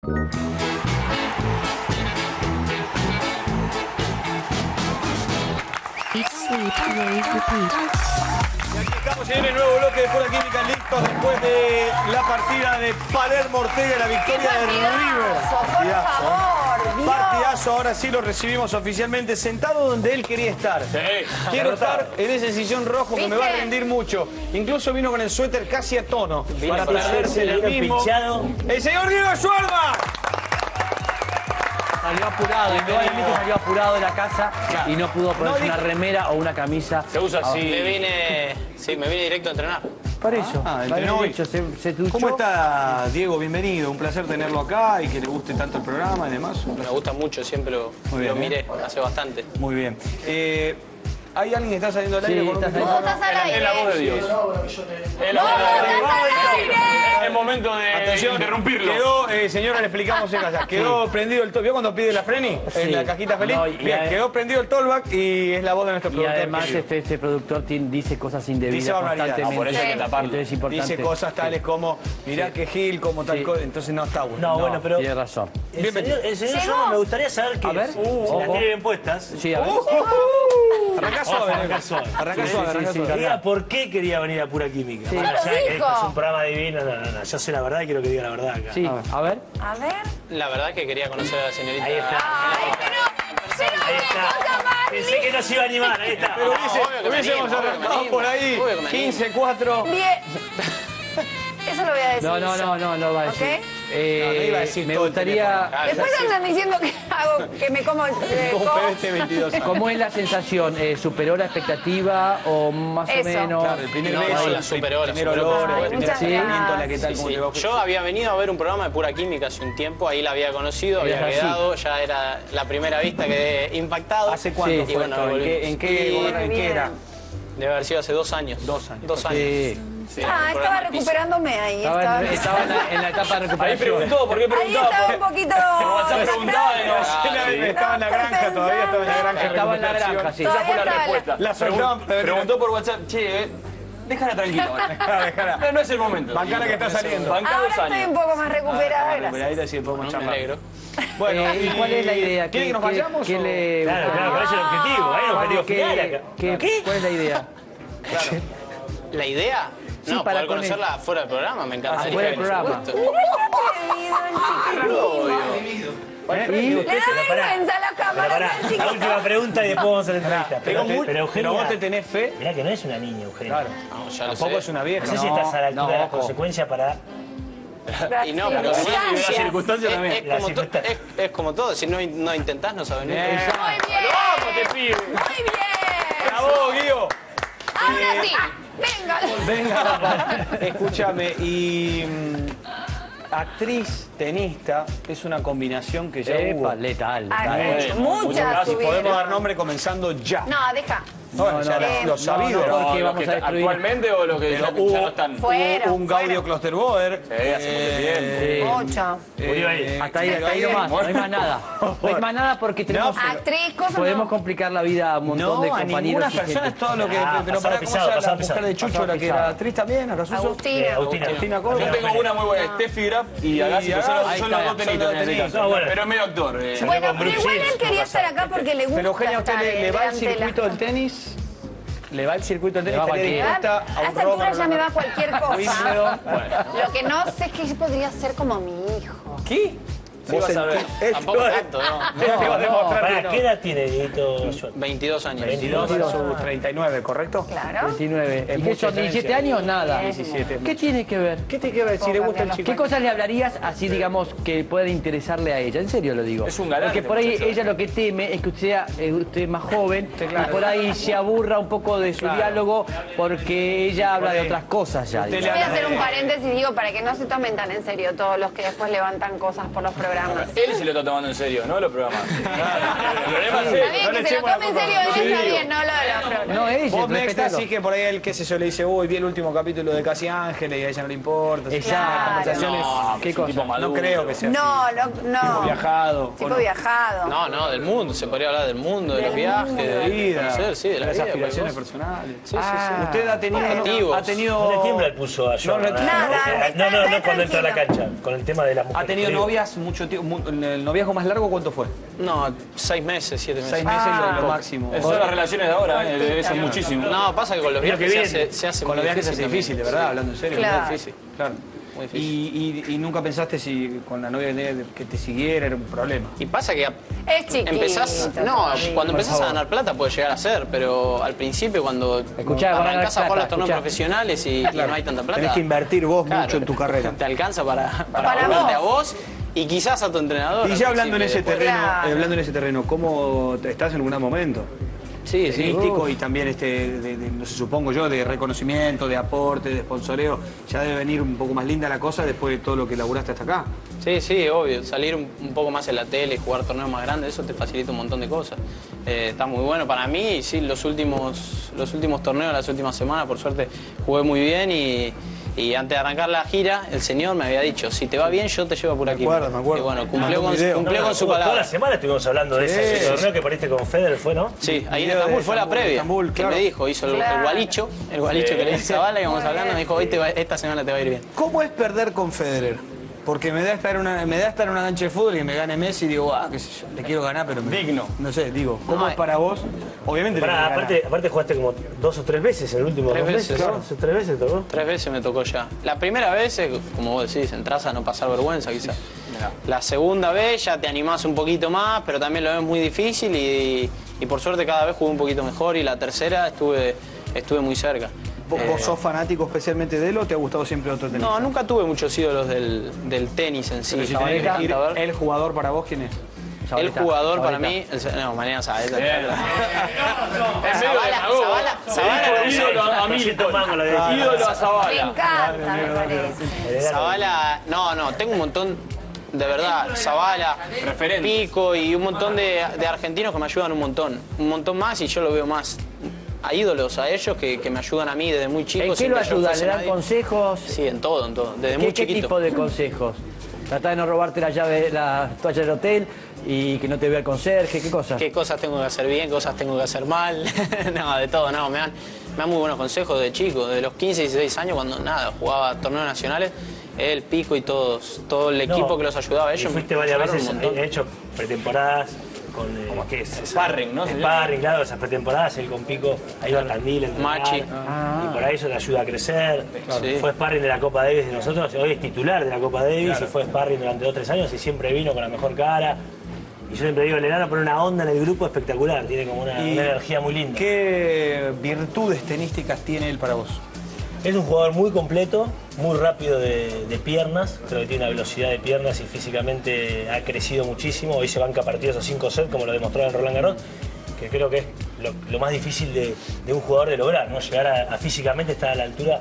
Y aquí estamos, señores, nuevo bloque de Pura Química, listos después de la partida de Palermo Ortega y la victoria de River. Partidazo, ahora sí lo recibimos oficialmente, sentado donde él quería estar. Sí. Quiero estar en ese sillón rojo que me va a rendir mucho. Incluso vino con el suéter casi a tono para perderse en el mismo. ¡El señor Diego Schwartzman! Salió apurado, indudablemente salió apurado de la casa y no pudo ponerse una remera o una camisa. Se usa así. Me vine directo a entrenar. Por eso, entrenó hoy. se duchó. ¿Cómo está, Diego? Bienvenido. Un placer tenerlo acá y que le guste tanto el programa y demás. Me gusta mucho, siempre lo miré, hace bastante. Muy bien. ¿Hay alguien que está saliendo al aire? Sí, con un está micrófono? Estás al aire. Es la voz de Dios. Es la voz de Dios. Es momento de interrumpirlo. Quedó, señora, le explicamos en casa. Quedó prendido el talkback. ¿Vio cuando pide la Freni? En la cajita feliz. No, Bien, quedó prendido el talkback y es la voz de nuestro Y productor. además querido. este productor dice cosas indebidas Dice barbaridades. constantemente. Por eso hay que taparlo. Entonces es importante. Dice cosas tales como, mirá que Gil, como tal cosa. Entonces no está bueno. No, bueno, pero Tiene razón. el señor Llegó. me gustaría saber que A ver. si las tiene bien puestas, Sí, a ver. Arrancá suave. arrancar suave. Arrancá Sí, suave, sí, arrancá sí, suave. Diga por qué quería venir a Pura Química. Sí. Más allá de que dijo. esto es un programa divino, no. Yo sé la verdad y quiero que diga la verdad acá. Sí, a ver. A ver. La verdad que quería conocer a la señorita. Ahí está. Ay, pero Ahí qué está. cosa más Pensé que no se iba a animar, ahí está. Pero obvio que me hubiésemos animo, obvio que me arrancado animo. por ahí. Obvio que me animo. 15-4. bien. Eso lo voy a decir. No va a decir. ¿Ok? No iba a decir me todo el gustaría... Después andan diciendo que hago, que me como Con PVC 22 años. ¿Cómo es la sensación? ¿Superó la expectativa o más Eso. o menos? Claro, el primer No, beso, la superó, el la primer superó. olor, Ay, el primer muchas acercamiento, la que gracias. tal, Sí, cómo sí. te va. Yo había venido a ver un programa de Pura Química hace un tiempo, ahí la había conocido, había Era así. quedado, ya era la primera vista, quedé impactado. ¿Hace cuánto Sí, fue y bueno, esto? volví. ¿En qué era? Debe haber sido hace 2 años. 2 años. 2 años. Sí. Sí, Ah, un estaba programa piso. recuperándome ahí. Estaba en la etapa de Ahí recuperación. preguntó, ¿por qué Ahí preguntaba? estaba un poquito. WhatsApp preguntaba y no. Estaba en la granja, todavía estaba en la granja. de Estaba en la recuperación. granja, sí. Esa fue la Todavía estaba respuesta. La soltaban, Preguntó por WhatsApp, che, déjala tranquila. Dejala. No es el momento. Bancala que está saliendo. Bancá Ahora 2 estoy años. un poco más recuperada, Pero gracias. ahí te sí podemos Me charlar. alegro. Bueno, ¿Y cuál es la idea? ¿Quieren que nos vayamos? ¿Qué o? le... Claro, ¿cuál es el objetivo? Hay un objetivo final acá. ¿Cuál es la idea? ¿La idea? Sí, No, para poder conocerla fuera del programa, me encanta. Afuera del programa. Le da vergüenza a la cámara, Pará, tan la chiquito. última pregunta y después vamos a la entrevista. Pero Pero Eugenia, vos te tenés fe. mirá que no es una niña, Eugenia. Claro. No, ya lo Tampoco sé. es una vieja. No sé si No, estás a la altura no, de la ojo. consecuencia para... Y no, pero Circunstancias. sí, circunstancias también. es Las como circunstancias. es como todo, si no intentás no sabes nunca. Muy bien. ¡Vamos, te pibe! Muy bien. ¡Bravo, Guido! Ahora sí. Venga. Venga, escúchame, y actriz, tenista, es una combinación que ya hubo. Epa, letal. Ah, letal. muchas Y podemos tuvieron. dar nombre comenzando ya. No, deja. Bueno, ya lo sabido. no, porque ¿Los vamos que a destruir. ¿Actualmente o los que ya no están? Fueron. Un Gaudio Klosterboer. hace mucho tiempo. Ocho. Murió ahí. Hasta ahí nomás, no hay más nada. No hay más nada porque tenemos... Actriz, cosas Podemos no. complicar la vida a un montón No, de a compañeros ninguna y persona gente. es todo lo que... Ah, pero pasado para cómo pisado, sea la pasado mujer de pisado. Chucho, la que Pasado era actriz también, ¿acaso? Agustina. Agustina Córdoba. Yo tengo una muy buena, Steffi Graf y Agassi, que son ahí los dos está, tenistas son en este los caso. No, bueno. Pero es medio actor. Bueno, con pero Bruce igual Willis, él quería estar acá porque le gusta Pero Eugenia, ¿usted estar le va al delante de la circuito del gente. tenis? ¿Le va al circuito del Le tenis? va a ¿Estaría cualquiera. dispuesta a A un esta altura Roland ya me va Garros? cualquier Wimbledon. cosa. Lo que no sé es que podría ser como mi hijo. ¿Qué? Sí, vas a ver. Tampoco tanto, ¿no? Te va a demostrar que ¿Para no. qué edad tiene Dieguito Schwartz? 22 años. 22 a sus 39, ¿correcto? Claro. 29. Es ¿Y qué mucha son? ¿17 diferencia. años? Nada. 17. ¿Qué tiene que ver? ¿Qué te quiere decir? ¿Le gusta el chico? ¿Qué cosas le hablarías así, digamos, que puedan interesarle a ella? En serio lo digo. Es un galán Porque este por ahí muchacho. ella lo que teme es que usted sea usted más joven claro. y por ahí se aburra un poco de su diálogo porque ella habla de otras cosas ya. Usted digamos. Yo voy a hacer un paréntesis, digo, para que no se tomen tan en serio todos los que después levantan cosas por los programas. programas. Él se lo está tomando en serio, no los programas. El problema es Está bien, que se lo tome en serio él, está bien, no lo de los programas. No, ella, Vos me respetalo. así que por ahí él, qué sé yo, le dice, uy, vi el último capítulo de Casi Ángeles y a ella no le importa. Exacto. Conversaciones. ¿Qué cosa? No creo que sea así. No. Viajado. Tipo viajado. No, del mundo. Se podría hablar del mundo, de los viajes, De la de vida, conocer, sí, de la las vida. aspiraciones cualquier personales. cosa. Sí. Usted ha tenido... Objetivos. Ha tenido... No le tiembla el pulso a John. Nada, No cuando entra a la cancha, con el tema de las mujeres. ¿Ha tenido novias mucho tiempo? ¿El noviazgo más largo cuánto fue? No, 6 meses, 7 meses. 6 meses lo máximo. Eso son las relaciones de ahora, eso es muchísimo. No, pasa que con los viajes se hace Con muy los viajes se hace también. difícil, de verdad, hablando en serio. Claro. Muy difícil. Claro. Muy difícil. Y nunca pensaste si con la novia que te siguiera era un problema. Y pasa que Es chiquito. empezás, no, todavía. cuando empezás a ganar plata puede llegar a ser, pero al principio cuando Escuchá, van a ganar arrancás a jugar plata, los torneos escuchá. profesionales y no hay tanta plata. Tenés que invertir vos claro, mucho en tu carrera. Te alcanza para Para volverte vos. a vos y quizás a tu entrenador. Y al ya hablando en ese principio, terreno, Claro. hablando en ese terreno, ¿cómo estás en algún momento? Sí, sí. Tenístico y también no sé, supongo yo, de reconocimiento, de aporte, de sponsoreo, ya debe venir un poco más linda la cosa después de todo lo que laburaste hasta acá. Sí, obvio. Salir un poco más en la tele y jugar torneos más grandes, eso te facilita un montón de cosas. Está muy bueno para mí y sí, los últimos torneos, las últimas semanas, por suerte, jugué muy bien y antes de arrancar la gira, el señor me había dicho, si te va bien, yo te llevo por aquí. Me acuerdo. Y bueno, cumplió Mandó un video. con su Toda la palabra. semana estuvimos hablando de ese torneo que pariste con Federer, ¿fue, no? Sí, ahí en Video de Estambul fue la Estambul, previa. Estambul, Que claro. me dijo, hizo el gualicho que le dice a Zavala, íbamos hablando, me dijo, hoy esta semana te va a ir bien. ¿Cómo es perder con Federer? Porque me da estar en una cancha de fútbol y me gane Messi y digo, qué sé yo, le quiero ganar, pero Digno. No sé, digo, ¿cómo No, es para vos? Obviamente Pará, le querés ganar. aparte jugaste como 2 o 3 veces en el último 3 2 meses, veces, ¿no? 3 veces tocó. 3 veces me tocó ya. La primera vez, como vos decís, entras a no pasar vergüenza quizás. La segunda vez ya te animás un poquito más, pero también lo ves muy difícil y por suerte cada vez jugué un poquito mejor y la tercera estuve muy cerca. ¿Vos sos fanático especialmente de él o te ha gustado siempre otro tenista? No, nunca tuve muchos ídolos del tenis en sí. Pero si Me tenés que elegir encanta ver. el jugador para vos, ¿quién es? El jugador para mí, no, mañana sabes. Ídolo a Milton Mango la de ídolo a Me Zavala. encanta, me parece. Zavala, no, tengo un montón, de verdad, Zavala, Referentes. Pico y un montón de argentinos que me ayudan un montón más y yo lo veo más a ídolos, a ellos que me ayudan a mí desde muy chico. ¿En qué sin lo que yo ayudan? fuese ¿Le dan nadie. consejos? Sí, en todo, desde muy ¿Qué chiquito. tipo de consejos? Tratar de no robarte la llave, la toalla del hotel y que no te vea el conserje, ¿qué cosas? ¿Qué cosas tengo que hacer bien, qué cosas tengo que hacer mal? No, de todo, no, me dan muy buenos consejos de chico, de los 15, 16 años, cuando jugaba torneos nacionales, él, Pico y todo el equipo que los ayudaba a ellos. Y fuiste me varias ayudaron veces, un montón. he hecho pretemporadas con... ¿qué es? Sparring, ¿no? Sparring, claro, esas pretemporadas, él con Pico, ahí va a Tandil, entrenar, Machi. y por ahí eso le ayuda a crecer. Sí. Fue sparring de la Copa Davis de nosotros, hoy es titular de la Copa Davis y fue sparring durante 2 o 3 años y siempre vino con la mejor cara. Y yo siempre digo, el enano pone una onda en el grupo espectacular, tiene como una energía muy linda. ¿Qué virtudes tenísticas tiene él para vos? Es un jugador muy completo, muy rápido de piernas, creo que tiene una velocidad de piernas y físicamente ha crecido muchísimo. Hoy se banca partidos a 5 sets, como lo demostró en Roland Garros, que creo que es lo más difícil de un jugador de lograr, ¿no? Llegar a físicamente estar a la altura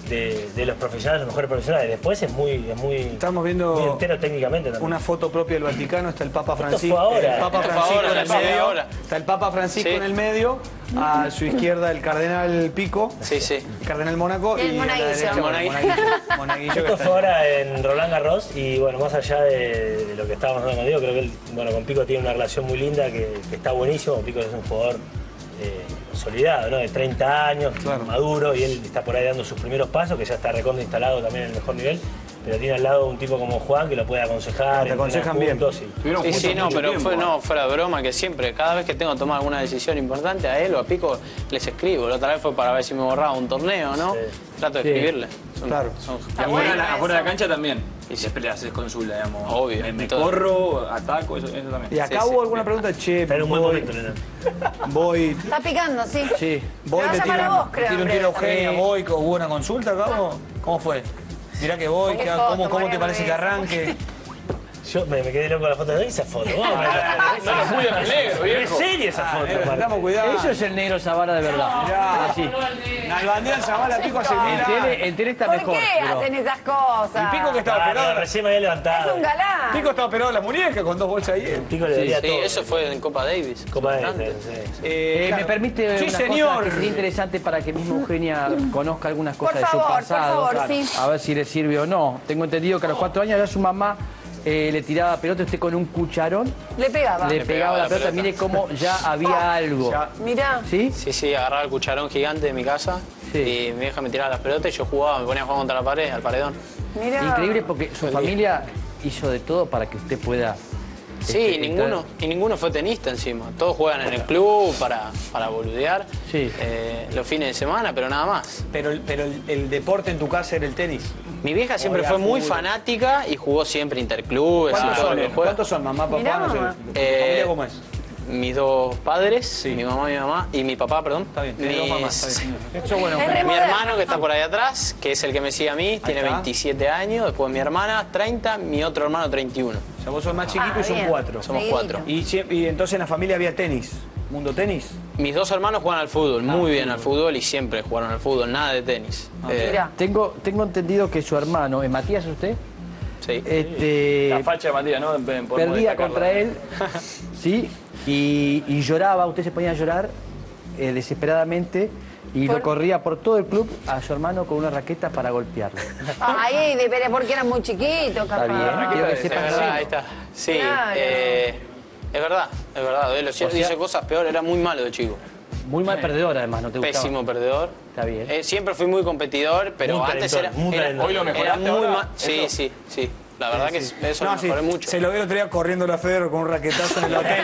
de los profesionales, los mejores profesionales. Después es muy Estamos viendo muy entero técnicamente también. una foto propia del Vaticano, está el Papa Esto Francisco. fue ahora. El Papa Esto fue Francisco ahora, en el la foto medio. ahora. Está el Papa Francisco Sí. en el medio, a su izquierda el Cardenal Pico, Sí. el Cardenal Mónaco El y a la Monaguillo. derecha, bueno, Monaguillo que Esto está fue ahora en Roland Garros y bueno, más allá de lo que estábamos hablando con Diego, creo que él, con Pico tiene una relación muy linda que está buenísimo. Pico es un jugador consolidado, ¿no? De 30 años, Claro. maduro, y él está por ahí dando sus primeros pasos, que ya está recontra instalado también en el mejor nivel, pero tiene al lado un tipo como Juan que lo puede aconsejar. Te aconsejan entrenar bien. juntos y- Sí, no, pero fuera de broma, que siempre, cada vez que tengo que tomar alguna decisión importante, a él o a Pico les escribo. La otra vez fue para ver si me borraba un torneo, ¿no? Sí. Trato de Sí. escribirle. Claro. Son- Afuera de la cancha también. Y siempre le haces consulta, digamos. Obvio. Me Todo. corro, ataco, eso también. ¿Y acá Sí, hubo sí. alguna pregunta? Che, Está en un buen voy, momento, Leonardo. voy, Está picando, sí. Sí. voy, Te va a le llamar a tiran- vos, creo, le tiro un en tiro a breve Eugenia, también. voy, ¿hubo una consulta acá? ¿Cómo fue? Mirá que voy, Ponle foto, ¿cómo te María parece que Luisa. arranque? Yo me quedé loco con la foto de esa foto. No lo cuidan al negro, Es viejo. seria esa foto. Estamos cuidando. Eso es el negro Zavala de verdad. Mirá. Así. Nalbandián Zavala, Pico hace El tele está ¿Por mejor. qué pero- hacen esas cosas? Y Pico que estaba Ah, pero operado. recién me había levantado. Es un galán. Pico estaba operado en las muñecas con 2 bolsas ahí. Pico le daría Sí, todo. eso fue en Copa Davis. Copa de Antes. ¿Me permite Sí, una señor. cosa que sería interesante para que misma Eugenia conozca algunas Por cosas favor, de su pasado? por favor, sí. A ver si le sirve o no. Tengo entendido que a los 4 años ya su mamá le tiraba pelota, usted con un cucharón Le pegaba. le pegaba la pelota. Mire cómo ya había algo. Mirá. ¿Sí? Sí, sí, agarraba el cucharón gigante de mi casa Sí. y mi vieja me tiraba las pelotas y yo jugaba, me ponía a jugar contra la pared, al paredón. Mirá. Increíble porque su familia hizo de todo para que usted pueda... Sí, ninguno fue tenista encima. Todos juegan en el club para boludear Sí. los fines de semana, pero nada más. Pero el deporte en tu casa era el tenis. Mi vieja siempre Juega fue muy fútbol. fanática y jugó siempre interclubes y ¿Cuántos todo son? lo que juega. ¿Cuántos son? Mamá, papá, Mirá. no sé. ¿Tu Eh, familia cómo es? Mis dos padres, Sí. mi mamá y mi mamá, y mi papá, perdón. Está bien, tiene 2 mamás, está bien. Eso bueno. Es re Mi moderno. hermano que está por ahí atrás, que es el que me sigue a mí, tiene está. 27 años, después mi hermana 30, mi otro hermano 31. O sea, vos sos más chiquito y son bien. 4. Somos Seguidito. 4. Y entonces en la familia había tenis. ¿Mundo tenis? Mis dos hermanos juegan al fútbol, muy bien al fútbol y siempre jugaron al fútbol, nada de tenis. Mirá. Tengo entendido que su hermano, ¿Matías usted? Sí. La facha de Matías, ¿no? Perdía contra él, ¿sí? Y lloraba, usted se ponía a llorar desesperadamente y lo corría por todo el club a su hermano con una raqueta para golpearlo. Ay, pero porque eran muy chiquitos, capaz. Está bien, quiero que Es sepan verdad, que- ahí está. Sí, Claro. es verdad. Lo cierto, hice cosas peor, era muy malo de chico. Muy mal perdedor además, ¿no te gustaba? Pésimo perdedor. Está bien. Siempre fui muy competidor, pero Muy antes talentoso, muy era talentoso. ¿Hoy lo era mejoraste muy ahora? mal. Sí, ¿Eso? sí. La verdad que eso No, lo mejoré mucho. Se lo vi el otro día corriendo la Federer con un raquetazo en el hotel.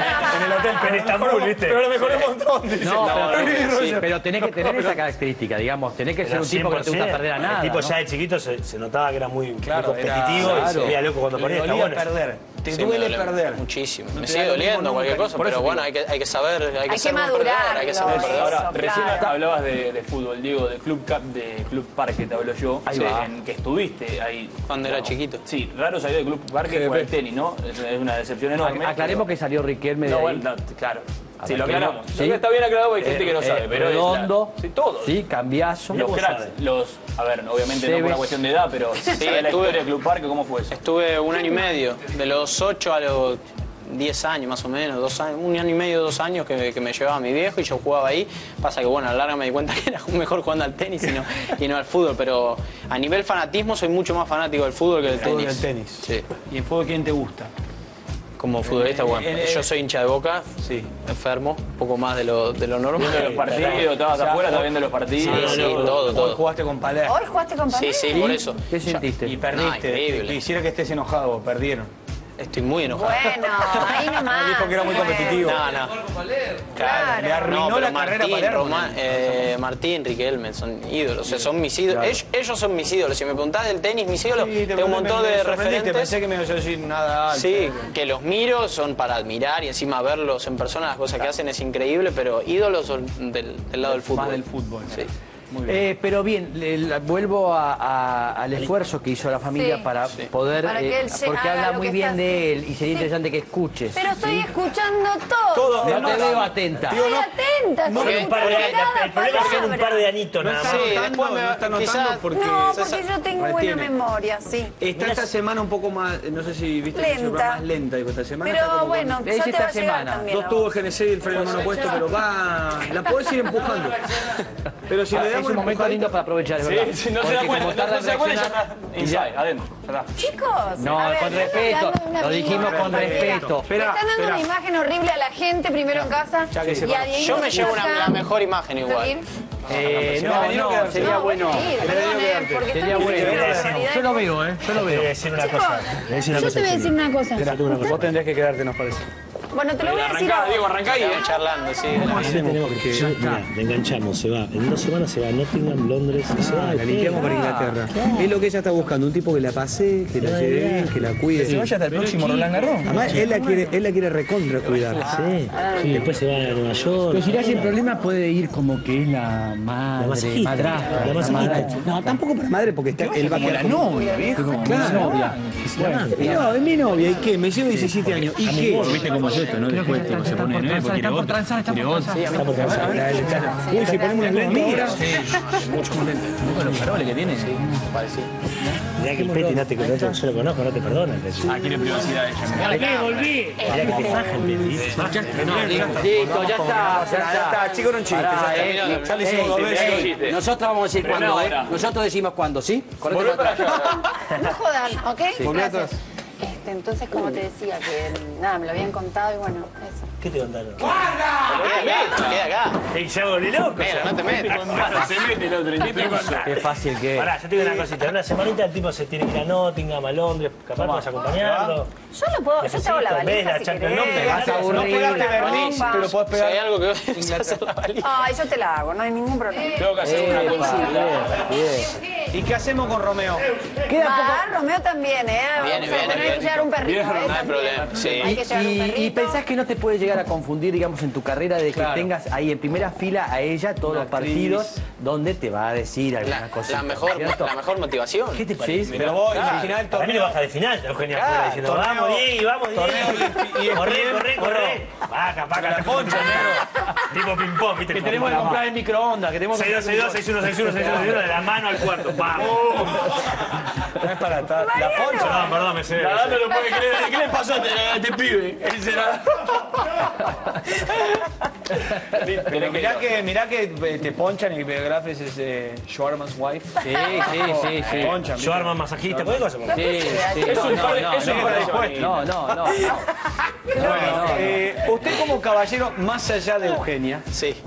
En Estambul, ¿viste? Pero lo mejoré un montón, dice. No, pero, sí. pero tenés que tener esa característica, digamos. Tenés que ser un tipo que no te gusta 100%. perder a nada. El tipo ¿no? ya de chiquito se notaba que era muy Claro, competitivo y se claro. veía loco cuando Le ponía. Está dolía bueno. perder. Te Sí, me duele duele perder. muchísimo. No Me te sigue da lo doliendo mismo cualquier nunca. cosa, Por pero eso bueno, digo. hay que saber, hay que ser buen madurarlo, perdedor, hay que saber eso. perder. Ahora, Eso, recién claro. hablabas de fútbol, Diego, de Club Parque, te hablo yo. Ahí va. En que estuviste ahí. Cuando era chiquito. Sí, raro salir del Club Parque por el tenis, ¿no? Es una decepción enorme. Aclaremos que salió Riquelme de No, ahí. bueno, no, claro. Sí, ver, lo que no- aclaramos. sí. Está bien aclarado, hay gente que no sabe, pero es Redondo. sí, todos. Sí, cambiazo. Los cracks, a ver, obviamente no por Tevez. una cuestión de edad, pero ¿sabés la estuve- historia del Club Parque, ¿cómo fue eso? Estuve un año y medio, de los 8 a los 10 años más o menos, 2 años, un año y medio, 2 años que me llevaba mi viejo y yo jugaba ahí. Pasa que bueno, a la larga me di cuenta que era mejor jugando al tenis y no al fútbol, pero a nivel fanatismo soy mucho más fanático del fútbol que del Fútbol tenis. del tenis. Sí. ¿Y en fútbol quién te gusta? Como futbolista, bueno, yo soy hincha de Boca, Sí. enfermo, un poco más de lo normal. Viendo los partidos, estabas afuera, estabas viendo los partidos. Sí, todo. Hoy jugaste con Palermo. Hoy jugaste con Sí, sí, por eso. ¿Qué sentiste? Y perdiste. increíble. Quisiera que estés enojado, perdieron. Estoy muy enojado. Bueno, ahí nomás. Dijo que era muy bueno. competitivo. No. Claro. Le arruinó No, la pero carrera a Martín, Palermo. Martín, Riquelme, son ídolos, o sea, son mis ídolos. Ellos son mis ídolos. Si me preguntás del tenis, mis ídolos, tengo un montón de referentes. Pensé que me ibas a decir nada alto. Sí, que los miro, son para admirar y encima verlos en persona, las cosas que hacen es increíble, pero ídolos son del lado del fútbol. Más del fútbol. Sí. Muy bien. Pero bien, vuelvo al esfuerzo que hizo la familia Sí. para poder... Para que él se porque haga habla lo muy que bien está de él haciendo. y sería interesante que escuches. Pero estoy escuchando todo. Todo. No te veo atenta. Estoy atenta. No, estoy un par de escuchando cada el problema es que son un palabra. par de anitos nada más. Sí, Anotando, después me no está anotando quizás- porque... No, César porque yo tengo buena retiene. memoria, sí. Está esta semana un poco más, no sé si viste que Lenta. más lenta, digo, esta semana. está Pero como bueno, con ya Es te esta va a llegar semana. también. dos a tubos vos. GNC y el freno no puesto, pero va, la podés ir empujando. Pero si le Es damos un momento empujadita- lindo para aprovechar, es Sí, verdad. sí, no se Porque da cuenta, como tarda no en se da cuenta y ya reaccionar- está inside, adentro. Ya está. Chicos, No, a ver, con yo estoy respeto. hablando de una Lo dijimos amiga. con respeto. Le están dando una imagen horrible a la gente primero en casa. que se y a Dieguito Yo me que llevo está acá. la mejor imagen igual. ¿Ir? No, sería No, bueno. voy a ir, perdonen, porque Sería están bueno. diciendo Yo barbaridades. Yo lo veo, yo lo Te voy a veo. decir una Chicos, cosa. Te voy a decir una yo cosa, te voy a decir Chile. una cosa. Vos tendrías que quedarte, nos parece. Bueno, te lo voy a decir Arrancá, ahora. Diego, arrancá y Estamos charlando, sí. Mirá, le enganchamos, se va. En 2 semanas se va a Nottingham, Londres, y se va. La limpiamos para Inglaterra. Es lo que ella está buscando, un tipo que la pase, que la lleve bien, que la cuide. Se vaya hasta el próximo Roland Garros. Además, él la quiere recontra cuidar. Sí, después se va a Nueva York. Pero si irá sin problema puede ir como que es la madre, masajista, madrastra. la masajista. No, tampoco para madre porque está, él va a Como la quedar novia, viejo. Claro. novia. No, es mi novia. ¿Y qué? Me llevo 17 años. ¿Y qué? Viste cómo es esto, ¿no? Después tipo, se pone nuevo, quiere otra. Quiere otra. Uy, si ponemos un lente ahora. Mucho contento. Con los faroles que tiene. Sí, parecido. Mirá que el Peti no te conoce, yo lo conozco, no te perdona. Ah, quiere privacidad ella. Volví. Mirá que te faja el Peti. Listo, ya está. Chicos, no chistes. Ya le hicimos 2 veces. Nosotros vamos a decir cuándo, ¿eh? Nosotros decimos cuándo, ¿sí? Volvé para allá. No jodan, ¿ok? Volvé Gracias. Entonces, como te decía, que nada, me lo habían contado y bueno, eso. ¿Qué te contaron? Queda acá. Ey, ya volví loco. Mira, no te metas. Se mete el otro. ¿Qué te pasa? Qué fácil que es. Pará, yo te digo una cosita. En una semanita el tipo se tiene que ir a Nottingham, a Londres, capaz vas a acompañarlo. Yo lo puedo, yo te hago la valija si Champions querés. League, Vas a aburrir. No pegaste Berlín, pero podés Si pegar. hay algo que voy a hacer la valija. Ay, yo te la hago, no hay ningún problema. Tengo que hacer una consulta. ¿Y qué hacemos con Romeo? Va, Romeo también, ¿eh? Viene, Vamos a viene, tener que llevar un perrito, ¿eh? No hay También. problema. Sí. Hay que llevar un perrito. Y pensás que no te puede llegar a confundir, digamos, en tu carrera de que tengas ahí en primera fila a ella todos los partidos donde te va a decir alguna cosa. La mejor motivación. ¿Qué te parece? Pero vos, al final, Para mí le baja de final, Eugenia Fuera diciendo, vamos, Diego, vamos, Diego. Corre. Vaca, la poncha, tipo ping-pong, ¿viste? Que tenemos que comprar el microondas, que tenemos que... 6-2, 6-1, de la mano al cuarto. ¡Vamos! No es para estar. La poncha. No, perdón, me sé. Nada, no lo puede creer. ¿Qué le pasó a este pibe? Él será. Pero mirá que te ponchan y Graf es ese Schwarman's wife. Sí. Ponchan. Yo arma masajista, ¿cuál cosa? No. Usted como caballero, más allá de Eugenia, Sí.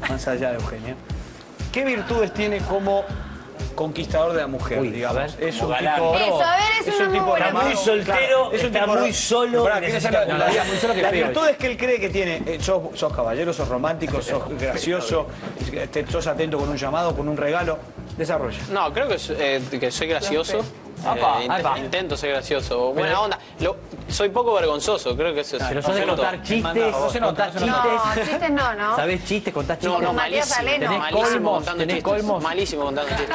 ¿qué virtudes tiene como conquistador de la mujer, digamos? Es un tipo... Eso, a ver, es una muy buena Está muy soltero, Es un está tipo muy solo. Pará, quiero hacer la vida muy solo que las feo. virtudes que él cree que tiene. Sos caballero, sos romántico, sos gracioso, sos atento con un llamado, con un regalo. Desarrolla. No, creo que soy gracioso. Intento ser gracioso. Buena onda. Soy poco vergonzoso, creo que eso es. Pero sos de contar chistes, contar No, chistes no. ¿Sabés chistes? ¿Contás chistes? No, Matías malísimo. Aleno. Malísimo contando ¿Tenés chistes. colmos? Malísimo contando chistes.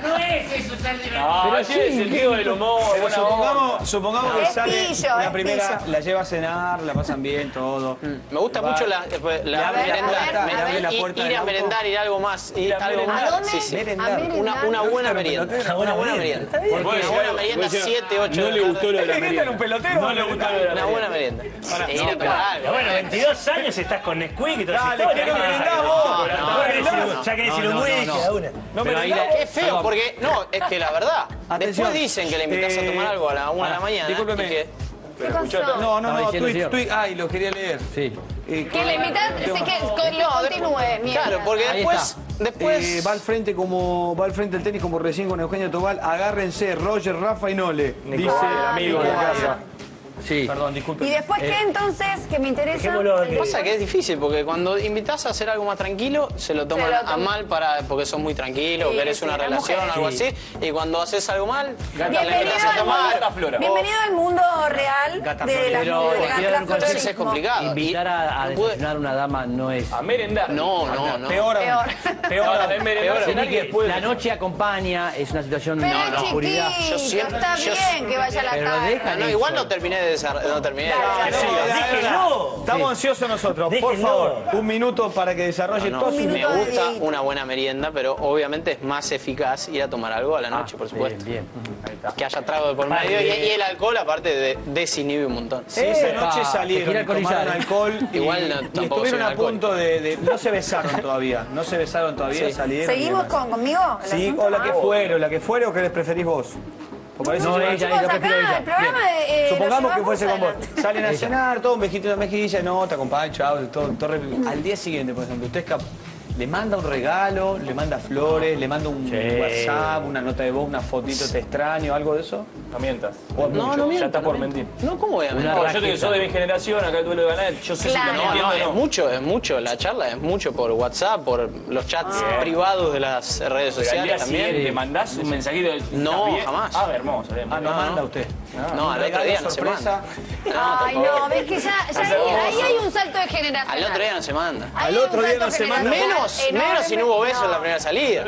No. No, así es el Diego del humor. Pero Buena onda. supongamos que Es sale pillo, la es primera, pillo. la lleva a cenar, la pasan bien, todo. Me gusta mucho la abre la puerta del ir a auto. merendar, ir a algo más. Ir a algo ¿A más. dónde? Sí. A merendar. Una buena merienda. Una buena merienda. Una buena merienda, 7, 8. No le gustó lo de la ¿Era merienda. un pelotero? No le gustó lo de la Una buena merienda. Ir a pegar algo. Bueno, 22 años estás con Nesquik y toda esa Dale, historia. ¿qué merendás vos? Ya querés ir un whisky a una. No merendás. Qué feo, porque no, es que la verdad. Atención. Después dicen que le invitas a tomar algo a la 1 de la mañana. discúlpeme. y que- ¿Qué pasó? No, diciendo tweet. Ay, lo quería leer. Sí. Que le invitas, que lo continúe. mierda. Claro, porque Ahí después. Va al frente el tenis como recién con Eugenio Tobal. Agárrense, Roger, Rafa y Nole. Dice amigo de casa. Sí. Perdón, disculpe. ¿Y después qué entonces? Que me interesa. Dejémoslo que- Pasa que es difícil, porque cuando invitas a hacer algo más tranquilo, se lo toman a mal porque sos muy tranquilo, Sí, querés sí, una las relación o mujeres. algo así, y cuando haces algo mal, le Bienvenido invitas a al tomar. mundo, bienvenido al mundo real Gata de la Pero del quiero dar un gata consejo. Entonces es complicado. Invitar a no pude- desayunar a una dama no es... A merendar. No. Peor aún. Peor. Peor Ahora, aún. es merendar Tiene cenar y que- después. la noche acompaña, es una situación Pero de es oscuridad. chiquito, Yo siempre- está yo- bien que vaya a la Pero tarde. deja- No, igual no terminé de desarrollar. Déjenlo. Estamos ansiosos nosotros. Por Déjenlo. favor, un minuto para que desarrolle No, todo su me minuto de gusta Dieguito. una buena merienda, pero obviamente es más eficaz ir a tomar algo a la noche, por supuesto. Bien. Que haya trago de por medio y el alcohol, aparte, desinhibe un montón. Si esa noche Te salieron gira y el colillar. tomaron alcohol y, Igual no, y tampoco estuvieron soy a alcohol. punto de... No se besaron todavía. Salieron. ¿Seguimos y demás. conmigo? ¿El Sí, asunto? o la que fuere o que les preferís vos. Porque parece No, que- ella, Chicos, yo prefiero acá ella. el programa Supongamos lo que fuese con vos. llevamos Salen a cenar, todo un besito en la mejilla, no, te acompaño, chao, todo al día siguiente, por ejemplo. Usted ¿Le manda un regalo? ¿Le manda flores? ¿Le manda un WhatsApp, una nota de voz, una fotito, te extraño, algo de eso? No mientas. No miento. Ya está por mentir. No, ¿cómo voy a mentir? No, yo te soy de mi generación, acá el duelo de ganar. Yo sé si Claro. te entiendo, Es mucho, la charla es mucho por WhatsApp, por los chats privados de las redes Pero al día sociales también. siguiente mandás un mensajito. No, ¿Estás bien? jamás. Ah, hermoso. No manda usted. No, al otro día no se manda. Ay, no, ves que ya ahí hay un salto de generación. Al otro día no se manda. Al otro día no se manda. Menos si no hubo beso en la primera salida.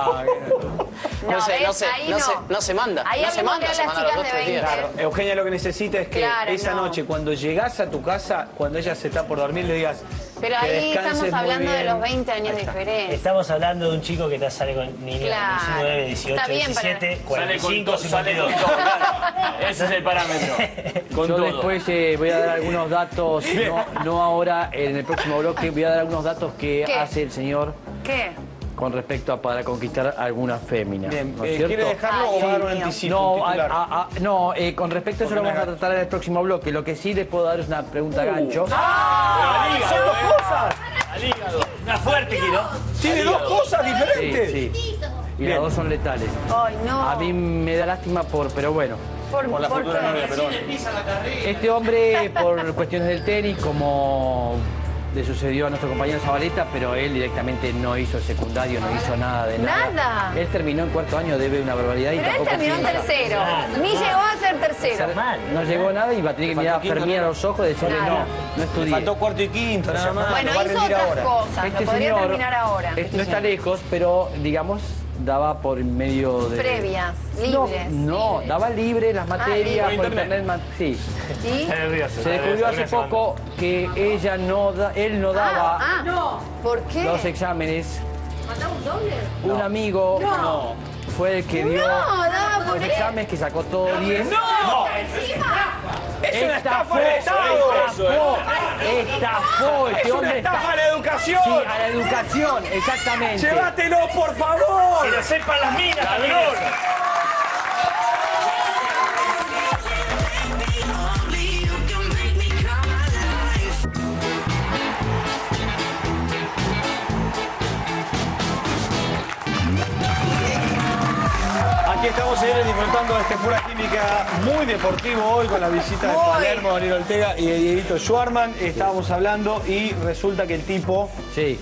No se manda. Ahí No se hablemos manda, de se las manda chicas los de otros 20. días. Claro, Eugenia lo que necesita es que Claro, esa no. noche, cuando llegás a tu casa, cuando ella se está por dormir, le digas Pero que ahí descanses estamos muy hablando de bien. los 20 años de diferencia. Estamos hablando de un chico que sale con niños Claro. 19, 18, Está bien para- 17, Sale 45, con todo, sale 52. con todo, claro. Ese es el parámetro. Con Yo todo. después voy a dar algunos datos, no ahora, en el próximo bloque, voy a dar algunos datos que ¿Qué? hace el señor ¿Qué? con respecto a para conquistar alguna fémina. Bien, ¿no es cierto? ¿quiere dejarlo Ay, o va a dar un Dios mío. anticipo? un No, titular? con respecto a eso lo vamos a tratar en el próximo bloque. Lo que sí le puedo dar es una pregunta gancho. Al hígado, ¡Son dos cosas! Al hígado. Una fuerte quiero. ¡Tiene dos cosas Sí, diferentes! sí. Y Bien. las dos son letales. Ay, no. A mí me da lástima pero bueno. por la futura qué? novia, pero bueno. Este hombre, por cuestiones del tenis, como le sucedió a nuestro compañero Zabaleta, pero él directamente no hizo el secundario, no hizo nada de nada. Nada. Él terminó en cuarto año, debe una barbaridad y Pero él tampoco terminó en piensa. tercero. Ni llegó a ser tercero. No llegó nada y va a tener que mirar a Fermín a los ojos y decirle Claro. no Le estudié. faltó cuarto y quinto, nada más. Bueno, lo va a hizo rendir otras ahora. cosas. Este Lo podría señor terminar ahora. no está lejos, pero digamos, daba por medio de... Previas, No, libres. no, daba libre las materias libre. por internet. Sí. ¿Y? Está nervioso. Se descubrió hace poco que él no daba ¿Por qué? los exámenes. ¿Mandaba un doble? Un amigo fue el que dio daba por los él. exámenes, que sacó todo 10. Encima. ¡Es una estafa del Estado! Estafó, este ¡Es una hombre estafa a la educación! Sí, a la educación, exactamente. ¡Llévatelo, por favor! Que lo sepan las minas, cabrón. Aquí estamos, señores, disfrutando de este Pura Química muy deportivo hoy con la visita de Palermo, Daniel Ortega y de Dieguito Schwarman. Estábamos hablando y resulta que el tipo Sí.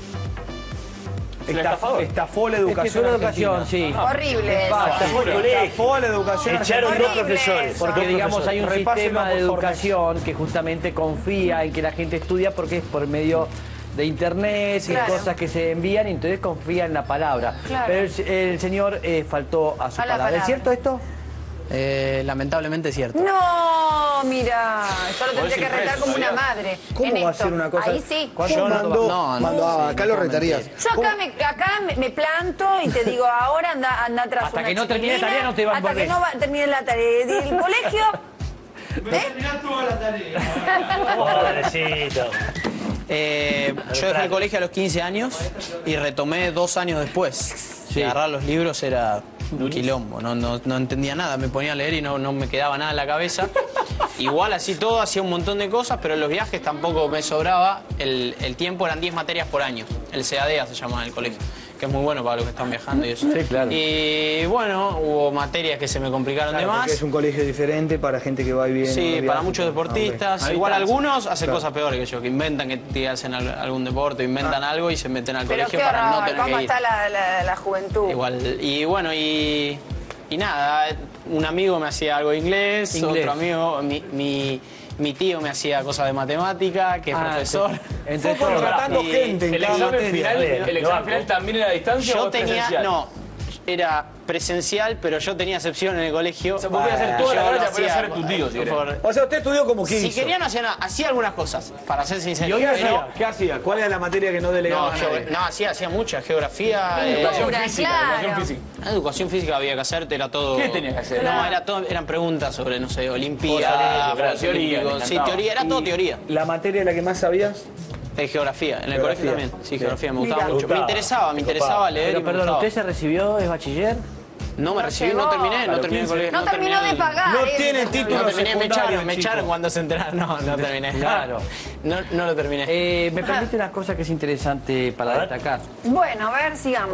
estafó la Es que educación fue la educación, argentina. sí. Horrible eso. Estafó la educación Echaron argentina. dos profesores. Porque, dos digamos, profesores. hay un Repáselo, sistema de por favor. educación que justamente confía en que la gente estudia porque es por medio de internet y Claro. cosas que se envían y entonces confía en la palabra. Claro. Pero el señor faltó a su A la palabra. ¿Es palabra. cierto esto? Lamentablemente es cierto. No, mira, yo lo tendría que retar como una madre. ¿Cómo en va a esto. ser una cosa? Ahí sí. Yo mando, No, acá lo retarías. Yo acá me planto y te digo, ahora anda atrás Hasta una que no termine la chiquilina, tarea no te van a hasta que volver. no termine la tarea del colegio. Pobrecito. Yo dejé el colegio a los 15 años y retomé 2 años después. Y agarrar los libros era un quilombo, no entendía nada, me ponía a leer y no me quedaba nada en la cabeza. Igual así todo, hacía un montón de cosas, pero en los viajes tampoco me sobraba. El tiempo eran 10 materias por año. El CADEA se llama en el colegio, que es muy bueno para los que están viajando y eso. Sí, claro. Y bueno, hubo materias que se me complicaron de más. Es un colegio diferente para gente que va y viene. Sí, va y para viaja. muchos deportistas. Ok. Igual algunos hacen Claro. cosas peores que yo, que inventan que hacen algún deporte, inventan algo y se meten al Pero colegio qué para no horror, tener ¿cómo que ir. está la juventud? Igual, y bueno, y nada, un amigo me hacía algo de inglés, otro amigo, mi tío me hacía cosas de matemática, que es profesor. Entre Fue contratando Y gente en El cada examen materia. final, el examen final también era a distancia o Yo es tenía, presencial? no, era presencial, pero yo tenía excepción en el colegio. O sea, vos podías hacer toda la Yo hora, lo podías hacía ser tu tío, si querés. O sea, usted estudió como 15. Si quería no hacía nada, hacía algunas cosas, para ser sincero. ¿Y hoy pero- hacía? ¿Qué hacía? ¿Cuál era la materia que no delegaba? No, hacía mucha geografía. Educación Cultura, física, claro. educación física. Educación física había que hacerte, era todo. ¿Qué tenías que hacer? No, eran preguntas sobre, no sé, Cosas Olimpiadas, de teoría, me sí, encantaba. teoría, era todo teoría. ¿La materia de la que más sabías? Geografía, en el Geografía. colegio también. Sí, geografía, me gustaba Mira. mucho. Me interesaba leer Pero y me perdón, gustaba. ¿usted se recibió, es bachiller? No me recibí, no terminé el colegio. No terminó de pagar. No tiene título No terminé, me secundario, echaron cuando se enteraron. No terminé. Claro. No lo terminé. Me permite una cosa que es interesante para destacar. Bueno, a ver, sigamos.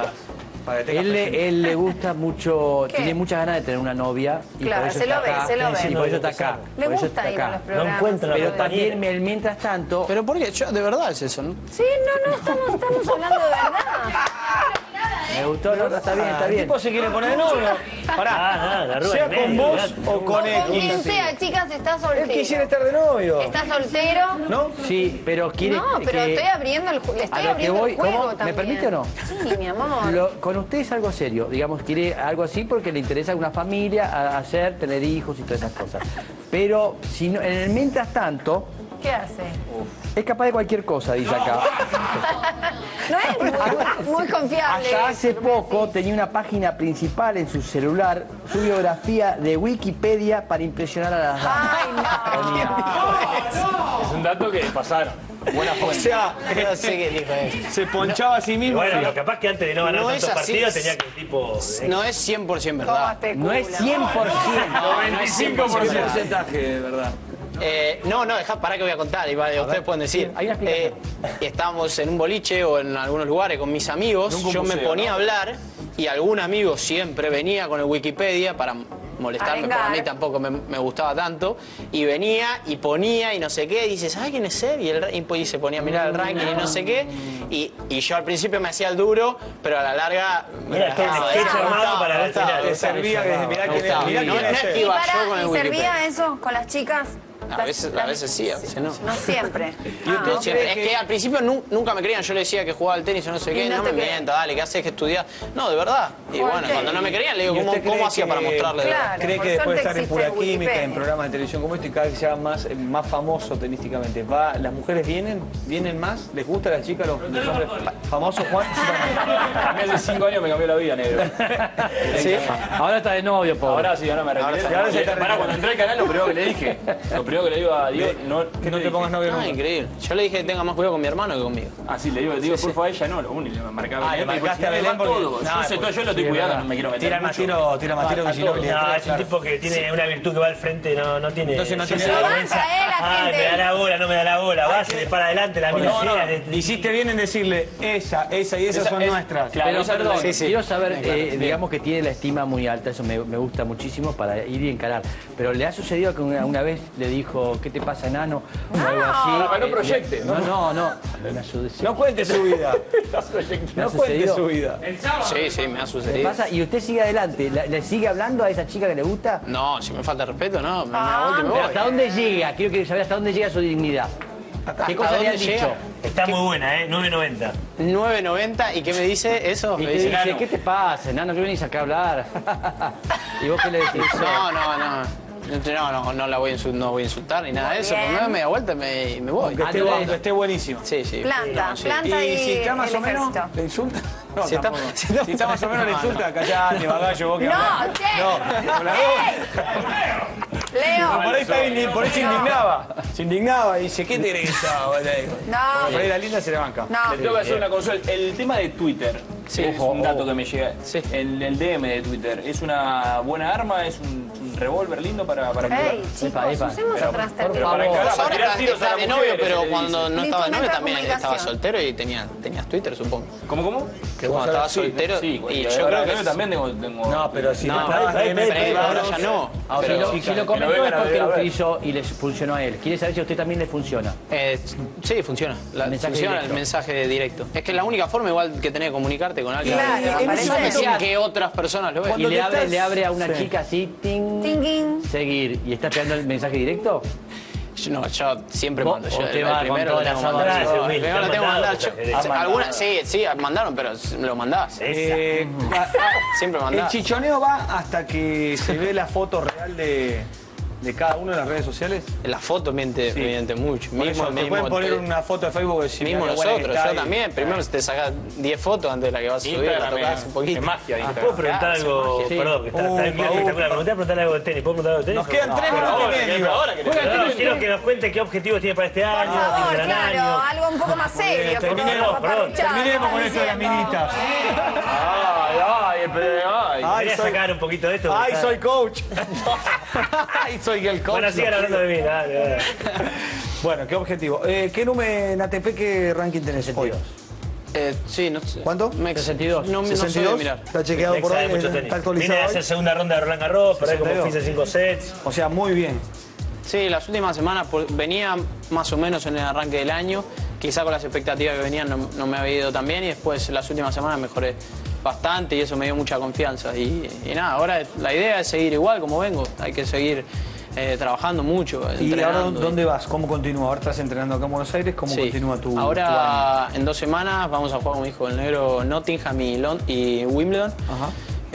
Él le gusta mucho, ¿Qué? tiene muchas ganas de tener una novia. Y Claro, por eso se lo está ve, acá. se lo ve. Y por eso está acá. Le por eso gusta está ir a acá. los programas. No encuentra la Pero compañera. también, mientras tanto, Pero ¿por qué? Yo, de verdad es eso, ¿no? Sí, no, estamos hablando de verdad. me gustó, no, está bien, está El bien. tipo se quiere poner de novio. Pará. la Sea rueda con vos o con Con quien X. sea, chicas, está Él quisiera soltero. estar de novio. ¿Está soltero? ¿No? Sí, pero quiere No, pero que... estoy abriendo el juego. Le estoy a lo que abriendo voy, el juego ¿cómo? también. ¿Me permite o no? Sí, mi amor. Con usted es algo serio, digamos, quiere algo así porque le interesa una familia, hacer, tener hijos y todas esas cosas. Pero si no, en el mientras tanto, ¿Qué hace? es capaz de cualquier cosa, dice acá. No es muy confiable. Hasta hace poco tenía una página principal en su celular, su biografía de Wikipedia para impresionar a las damas. Ay, no. Es un dato que pasaron. Buena O fuente. sea, No sé qué dijo él. se ponchaba a sí mismo. Bueno, lo capaz que antes de no ganar No es tantos así. partidos tenía que el tipo... No es 100% ¿Cómo verdad. No es 100%. No es 100%. porcentaje, de verdad. No, dejá, pará que voy a contar, y ustedes pueden decir. hay una explicación. Estábamos en un boliche o en algunos lugares con mis amigos, Nunca un yo me museo, ponía ¿no? a hablar y algún amigo siempre venía con el Wikipedia para molestarme, pero a mí Arengar. tampoco me gustaba tanto, y venía y ponía y no sé qué, y dices, ¿sabes quién es él? Y se ponía a mirar el ranking y no sé qué, y yo al principio me hacía el duro, pero a la larga me Mira, todo un relajaba, sketch me armado gustaba, para me ver gustaba. final. Te servía que mirá Me quién gustaba. es, mirá No, quién no es es él. que Y, iba yo con el ¿y Wikipedia. servía eso con las chicas? A veces sí, a veces no. No siempre. No siempre. Es que al principio nunca me creían, yo le decía que jugaba al tenis o no sé Y qué, no no te me creen. mienta, dale, ¿qué haces que estudiar? No, de verdad. Y Juega al bueno, cuando tenis. no me creían, le digo, ¿Y usted ¿cómo cree hacía que- para mostrarle? de verdad? Claro. ¿Cree por que después de suerte estar en existe Pura el Química, en Wikipedia. programas de televisión como este, y cada vez sea más famoso tenísticamente, ¿las mujeres vienen más? ¿Les gusta a las chicas los hombres famosos, Juan? A mí hace 5 años me cambió la vida, negro. Sí. Ahora está de novio, pobre. Ahora sí, ahora me retiré. ahora se está Pará, cuando entré al canal, lo primero que le dije, lo primero que le digo a Dios, Que no te pongas novio No, nunca. increíble. Yo le dije que tenga más cuidado con mi hermano que conmigo. Ah, sí, le digo porfa a ella, no, lo único, le marcaba. Ah, le Belén, marcaste porque a si no, Belén le va porque- todo. No, Yo sé todo, yo lo estoy cuidando, no me quiero meter Tira mucho. tira Matiro Vigiloli. No, es un tipo que tiene una virtud que va al frente, no tiene... Entonces no tiene Lo vergüenza. banca, la Ay, gente. me da la bola, no me da la bola. Va, se le para adelante la mina. Hiciste bien en decirle, esa y esas son nuestras. Claro, Pero esa perdón, es la- sí. quiero saber, digamos que tiene la estima muy alta, eso me gusta muchísimo para ir y encarar. Pero ¿le ha sucedido que una vez le dijo, ¿qué te pasa, enano? O algo así. Para que no proyecte, ¿no? No. No cuente su vida. No cuente sucedido? su vida. Sí, me ha ¿Qué sucedido. pasa? ¿Y usted sigue adelante? ¿Le sigue hablando a esa chica que le gusta? No, si me falta respeto, no, me da vuelta y me Pero voy. ¿hasta dónde llega? Quiero saber hasta dónde llega su dignidad. ¿Qué cosas le dónde han dicho? llega? Está muy buena, 9.90. 9.90, ¿y qué me dice eso? Y Me te dice, dice, ¿qué te pasa, enano? ¿Qué venís acá a hablar? ¿Y vos qué le decís? No la voy a insultar ni nada de eso. bien. Me doy media vuelta y me voy. Que esté buenísimo. Sí. Planta, No, sí. planta Y si está más el o menos, ejército. ¿le insulta? No, Si está- tampoco. si está- Si está más o menos, le insulta. Callate, bagallo, vos que No, hablás. che. No, la Leo. por ahí se indignaba. Se indignaba y dice, ¿qué te crees que hago? No. Por ahí la linda se le banca. No. Le tengo que hacer una consulta. El tema de Twitter, es un dato que me llega. Sí. El DM de Twitter, ¿es una buena arma? ¿Es un revólver lindo para Ey, chicos, Epa. usemos otras Pero términos. para encarar, Vos para ahora tirar estás tiros a las de novio, mujeres, pero se le cuando dice. no estaba de novio Instrumento de también estaba comunicación. soltero y tenías Twitter, supongo. ¿Cómo? Que cuando estaba soltero, Sí, y yo yo creo que yo también tengo... No, pero si No, no estabas pero DM ahora privados, ya no. Si Pero, lo que comentó lo vengan es a porque ver, a lo ver. utilizó y le funcionó a él. Quiere saber si a usted también le funciona. sí, funciona. Mensaje Funciona directo. el mensaje directo. Es que es la única forma igual que tenés de comuniarte con alguien. Claro, sin parece. que otras personas lo vean. Y le abre a una chica así, ting, Tinguín. seguir. ¿Y está esperando el mensaje directo? No, yo siempre Vos- mando. Yo vos te el vas con primero todas lo tengo las que mandar. otras. El primero lo tengo que mandar. ¿Han mandado? Algunas, sí, mandaron, pero lo mandás. Siempre el mandás. chichoneo va hasta que se ve la foto real de cada uno en las redes sociales. La foto miente mucho. Por eso, te pueden poner una foto de Facebook y decir, Mismo mirá qué buena que nosotros, está yo y- también. Primero te sacás 10 fotos antes de la que vas a subir, la Instagram tocás un poquito. es magia de ¿Puedo Instagram. preguntar Claro, algo? sí. Perdón, que está bien espectacular. Me gustaría preguntar algo de tenis. ¿Puedo preguntar algo de tenis? Nos quedan 3 minutos y medio. No, quiero que nos cuente qué objetivos tiene para este año. Por favor, tiene para el claro, año. algo un poco más serio. que terminemos, no, perdón, paparruchar, Terminemos con están esto de las diciendo. minitas. Ay, Quería sacar un poquito de esto. ¡Ay, soy coach! ¡Ay, soy el coach! Bueno, sigan hablando de mí, dale. Bueno, ¿qué objetivo? ¿Qué número en ATP, qué ranking tenés hoy? Sí, no sé. ¿Cuánto? 62. No sé 62. mirar. ¿Está chequeado por ahí? ¿Está Vine actualizado a hoy? hacer segunda ronda de Roland Garros, por ahí como 62. hice 5 sets. O sea, muy bien. Sí, las últimas semanas venía más o menos en el arranque del año. Quizá con las expectativas que venían no me había ido tan bien y después las últimas semanas mejoré bastante y eso me dio mucha confianza. Y nada, ahora la idea es seguir igual como vengo. Hay que seguir trabajando mucho. ¿Y ahora entrenando. dónde vas? ¿Cómo continúa? Ahora estás entrenando acá en Buenos Aires. ¿Cómo Sí. continúa tu Ahora, en 2 semanas, vamos a jugar con mi hijo el negro Nottingham y Wimbledon. Ajá.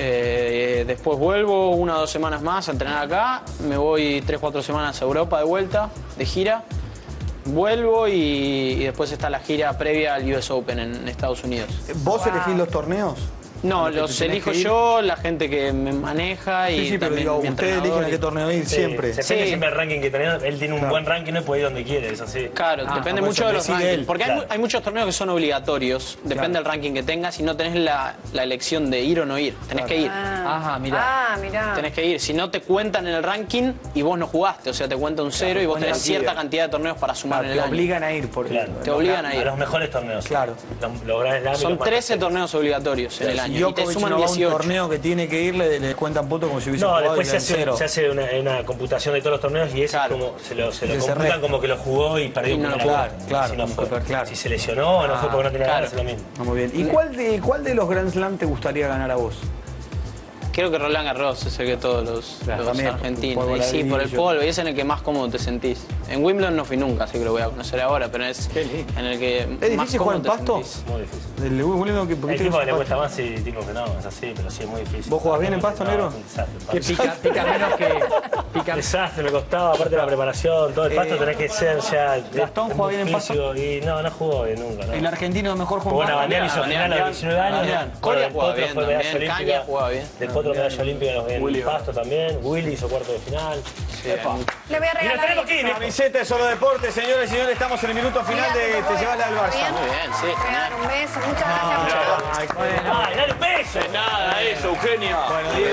Después vuelvo 1 o 2 semanas más a entrenar acá. Me voy 3 o 4 semanas a Europa de vuelta, de gira. Vuelvo y después está la gira previa al US Open en Estados Unidos. ¿Vos elegís los torneos? No, ¿Dónde te los tenés elijo que ir? yo, la gente que me maneja y Sí, pero también digo, mi ustedes eligen entrenador a qué torneo ir Sí, siempre. Depende Sí. siempre del ranking que tenés. Él tiene un buen ranking, no puede ir donde quiere, es así. Claro, depende por mucho eso de los decide rankings. él. Porque Claro. hay muchos torneos que son obligatorios. Depende del ranking que tengas y no tenés la elección de ir o no ir. Tenés que ir. Ajá, mirá. Ah, mirá. Tenés que ir. Si no te cuentan en el ranking y vos no jugaste, o sea, te cuenta un 0 y vos tenés cierta cantidad de torneos para sumar en Te el año. obligan a ir por Claro. Te obligan a A ir. los mejores torneos. Claro. Los Grand Slam y Son los 13 Masters. torneos obligatorios en el año. Y te Djokovic suman no va a un 18. torneo que tiene que ir, le cuentan puntos como si hubiese No, jugado después y se le dan hace, cero. una computación de todos los torneos y eso Claro. es como se lo se computan resta. como que lo jugó y perdió Y no por lo una jugó. bola. Claro, Si no fue. claro. Si se lesionó o no fue porque no tenía claro. ganas, es lo mismo. Muy bien. ¿Y cuál de los Grand Slam te gustaría ganar a vos? Creo que Roland Garros es el que todos los Claro, también por tu argentinos. polvo Y sí, por el ladrillo. polvo. Y es en el que más cómodo te sentís. En Wimbledon no fui nunca, así que lo voy a conocer ahora, pero es en el que ¿Es más difícil jugar en cómodo te pasto? sentís. Muy difícil. Del Wimbledon que Hay porque tipos que le cuesta más y tipos que no, es así, pero sí, es muy difícil. ¿Vos jugás bien en pasto, No, negro? es un desastre, Que pica menos que... Desastre, me costaba, aparte de la preparación, todo el pasto tenés que ser ya... ¿Gastón juega bien en pasto? físico y no jugó bien nunca, ¿no? El argentino mejor Jugó juega en en Abandián, hizo final a los 19 años. Abandián. Bueno, Coria el jugaba Potro bien fue medalla también, olímpica. Caña jugaba bien. Del Potro medalla olímpica en pasto también. Willy hizo cuarto de final. Le voy a Y nos regalar. tenemos que ir. Camiseta de Solo Deporte, señores y señores, estamos en el minuto final Mira, de Te llevas la al Barça. Muy bien, sí. Le voy a dar un beso. Muchas gracias. ¡Ay, dale un beso! Nada, eso, Eugenia. Bueno, Diego,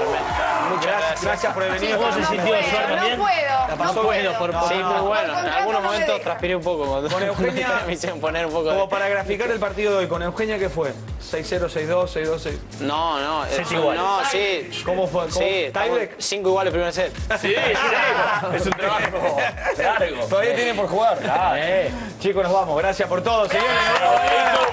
gracias por haber venido. ¿Cómo se sintió Suar también? No puedo. pasó No bueno, puedo. Sí, muy bueno. En contrato algunos no me momentos deja. transpiré un poco. Cuando Con Eugenia, me hicieron poner un poco de... Como para graficar el partido de hoy, con Eugenia, ¿qué fue? 6-0, 6-2, 6-2, 6. No, Set igual. no, sí. ¿Cómo fue? Sí, estamos ¿Tiebreak? 5 iguales primer set. Sí, sí. Es un trabajo largo. Todavía tiene por jugar. Chicos, nos vamos. Gracias por todo, señores.